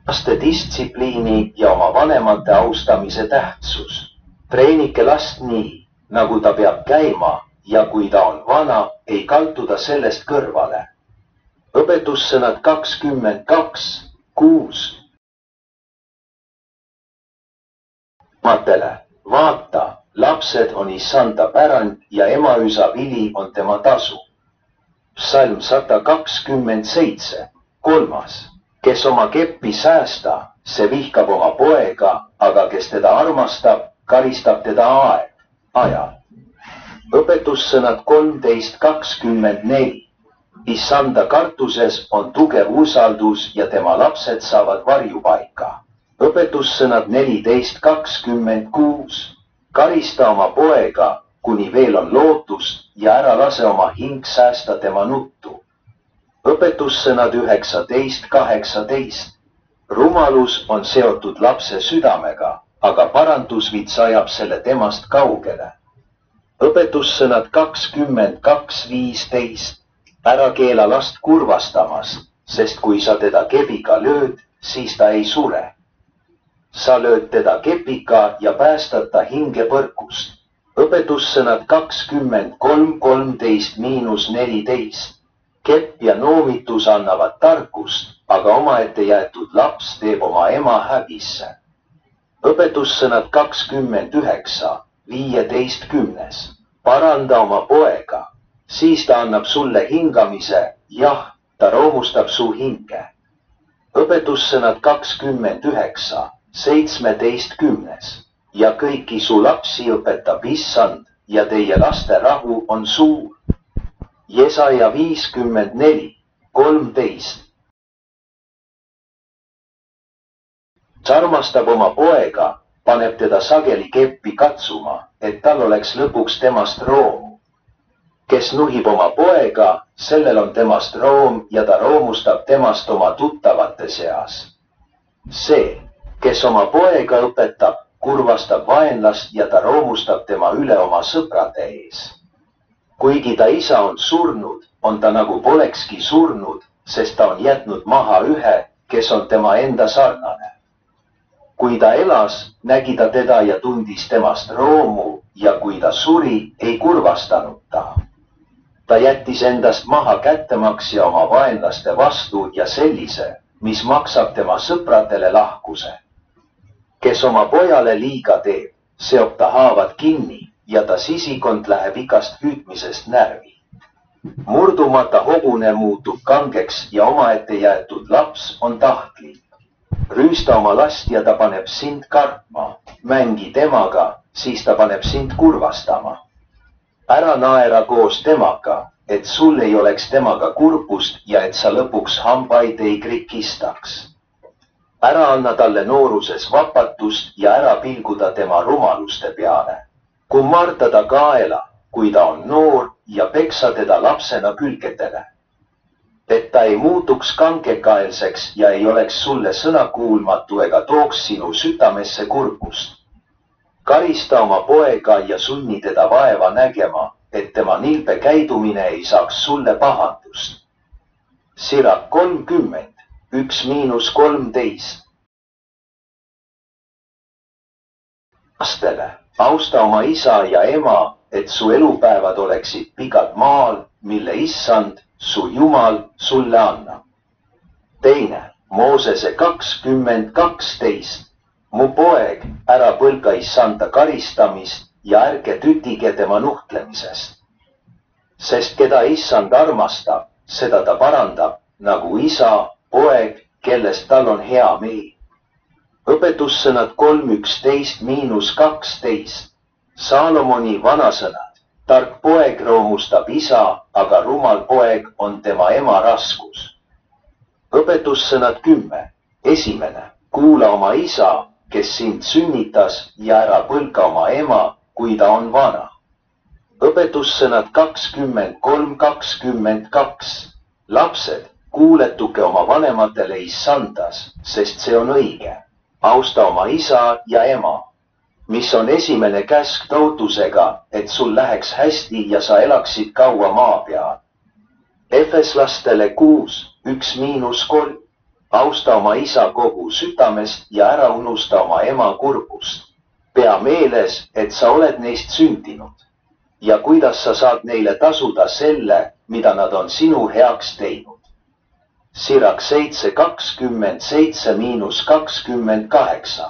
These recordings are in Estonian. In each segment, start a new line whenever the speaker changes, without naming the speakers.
laste distsipliini ja oma vanemate austamise tähtsus. Treenike last nii, nagu ta peab käima ja kui ta on vana, ei kaldu ta sellest kõrvale. Õpetussõnad 22:6. Matele, vaata, lapsed on issanda pärand ja emaüsa vili on tema tasu. Psalm 127, 3. Kes oma keppi säästa, see vihkab oma poega, aga kes teda armastab, karistab teda ajal. Õpetussõnad 13:24. Issanda kartuses on tugev usaldus ja tema lapsed saavad varjupaika. Õpetussõnad 14:26. Karista oma poega, kuni veel on lootust ja ära lase oma hing säästa tema nuttu. Õpetussõnad 19:18. Rumalus on seotud lapse südamega, aga parandusvits ajab selle temast kaugele. Õpetussõnad 22:15. Ära keela last kurvastamast, sest kui sa teda kepiga lööd, siis ta ei sure. Sa lööd teda kepiga ja päästad ta hingepõrkust. Õpetussõnad 23:13-14. Kepp ja noomitus annavad tarkust, aga omaette jäetud laps teeb oma ema häbisse. Õpetussõnad 29:15. Paranda oma poega, siis ta annab sulle hingamise, jah, ta roomustab su hinge. Õpetussõnad 29:17. Ja kõiki su lapsi õpetab issand ja teie laste rahu on suur. Jesaja 54:13. Ta armastab oma poega, paneb teda sageli keppi katsuma, et tal oleks lõpuks temast roomu. Kes nuhib oma poega, sellel on temast room ja ta roomustab temast oma tuttavate seas. See, kes oma poega õpetab, kurvastab vaenlast ja ta roomustab tema üle oma sõprade ees. Kuigi ta isa on surnud, on ta nagu polekski surnud, sest ta on jätnud maha ühe, kes on tema enda sarnane. Kui ta elas, nägi ta teda ja tundis temast roomu ja kui ta suri, ei kurvastanud ta. Ta jättis endast maha kättemaksja oma vaenlaste vastu ja sellise, mis maksab tema sõpradele lahkuse. Kes oma pojale liiga teeb, seob ta haavad kinni ja ta sisikond läheb igast hüüdmisest närvi. Murdumata hobune muutub kangeks ja omaette jäetud laps on tahtlik. Rüüsta oma last ja ta paneb sind kartma, mängi temaga, siis ta paneb sind kurvastama. Ära naera koos temaga, et sul ei oleks temaga kurbust ja et sa lõpuks hambaid ei krikistaks. Ära anna talle nooruses vapatust ja ära pilguda tema rumaluste peale. Kummarda ta kaela, kui ta on noor ja peksa teda lapsena külgedele. Et ta ei muutuks kangekaelseks ja ei oleks sulle sõnakuulmatu ega tooks sinu südamesse kurbust. Karista oma poega ja sunni teda vaeva nägema, et tema nilbe käidumine ei saaks sulle pahandust. Sirak 30:1-13. Lastele, austa oma isa ja ema, et su elupäevad oleksid pikad maal, mille issand, su Jumal, sulle annab. Teine, Moosese 20:12. Mu poeg, ära põlga issanda karistamist ja ärge tütige tema nuhtlemisest. Sest keda issand armastab, seda ta parandab, nagu isa, poeg, kellest tal on hea meel. Õpetussõnad 3:11-12. Saalomoni vanasõnad. Tark poeg roomustab isa, aga rumal poeg on tema ema raskus. Õpetussõnad 10. Esimene. Kuula oma isa, kes sind sünnitas ja ära põlga oma ema, kui ta on vana. Õpetussõnad 23:22. Lapsed, kuuletuge oma vanematele issandas, sest see on õige. Austa oma isa ja ema, mis on esimene käsk tõotusega, et sul läheks hästi ja sa elaksid kaua maa peal. Efeslastele 6:1-3. austa oma isa kogu südamest ja ära unusta oma ema kurbust. pea meeles, et sa oled neist sündinud ja kuidas sa saad neile tasuda selle, mida nad on sinu heaks teinud. Sirak 7:27–28.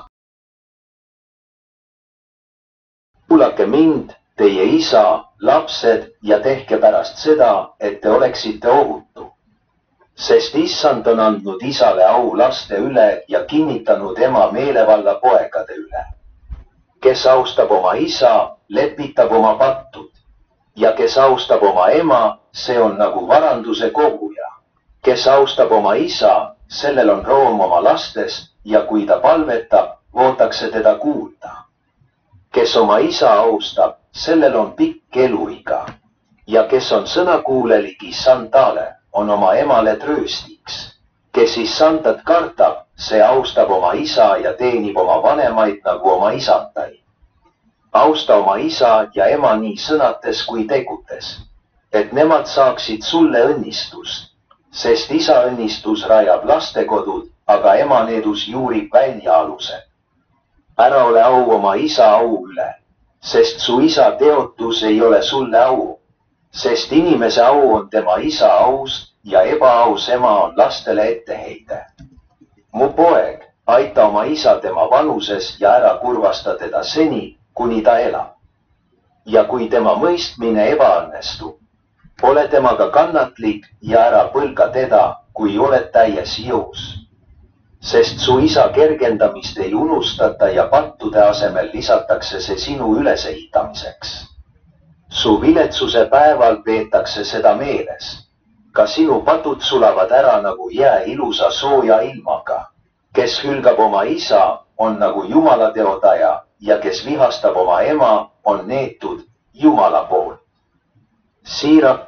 kuulake mind, teie isa, lapsed ja tehke pärast seda, et te oleksite ohutu. Sest issand on andnud isale au laste üle ja kinnitanud ema meelevalla poegade üle. Kes austab oma isa, lepitab oma pattud ja kes austab oma ema, see on nagu varanduse koguja. Kes austab oma isa, sellel on room oma lastest ja kui ta palvetab, ootakse teda kuulda. Kes oma isa austab, sellel on pikk eluiga ja kes on sõnakuulelik issandale, on oma emale trööstiks. Kes issandat kartab, see austab oma isa ja teenib oma vanemaid nagu oma isandaid. Austa oma isa ja ema nii sõnates kui tegutes, et nemad saaksid sulle õnnistust, sest isa õnnistus rajab lastekodud, aga ema needus juurib väljaalused. Ära ole au oma isa au üle, sest su isa teotus ei ole sulle au, sest inimese au on tema isa aust ja ebaaus ema on lastele etteheide. Mu poeg, aita oma isa tema vanuses ja ära kurvasta teda seni, kuni ta elab. Ja kui tema mõistmine ebaõnnestub, ole temaga kannatlik ja ära põlga teda, kui oled täies jõus. Sest su isa kergendamist ei unustata ja pattude asemel lisatakse see sinu ülesehitamiseks. Su viletsuse päeval peetakse seda meeles. Ka sinu patud sulavad ära nagu jää ilusa sooja ilmaga. Kes hülgab oma isa, on nagu Jumala teodaja ja kes vihastab oma ema, on neetud Jumala poolt. Siirak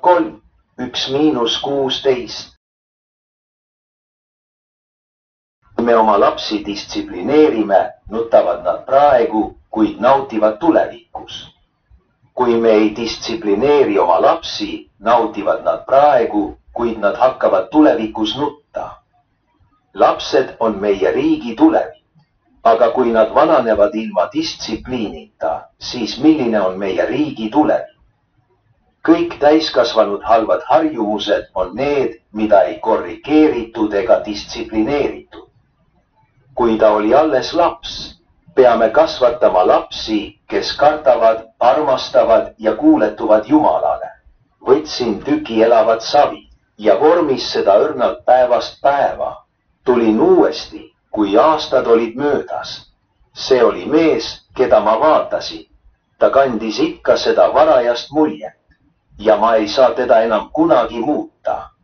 3:1–16. Kui me oma lapsi distsiplineerime, nutavad nad praegu, kuid nautivad tulevikus. Kui me ei distsiplineeri oma lapsi, nautivad nad praegu, kuid nad hakkavad tulevikus nutta. Lapsed on meie riigi tulevik, aga kui nad vananevad ilma distsipliinita, siis milline on meie riigi tulevik? Kõik täiskasvanud halvad harjumused on need, mida ei korrigeeritud ega distsiplineeritud. Kui ta oli alles laps, peame kasvatama lapsi, kes kardavad, armastavad ja kuuletuvad Jumalale. Võtsin tüki elavat savi ja vormis seda õrnalt päevast päeva. Tulin uuesti, kui aastad olid möödas. See oli mees, keda ma vaatasin. Ta kandis ikka seda varajast muljet ja ma ei saa teda enam kunagi muuta.